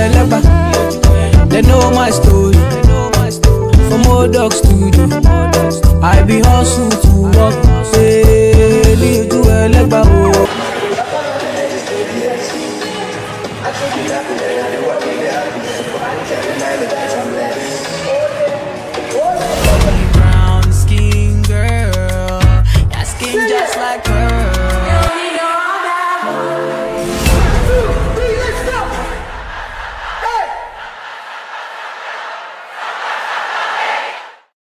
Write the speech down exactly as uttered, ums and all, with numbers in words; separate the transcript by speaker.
Speaker 1: Elegba. They know my story. From old dog studio, I be hustle to work. Say, leave to Elegba. Brown skin girl, that skin just like her.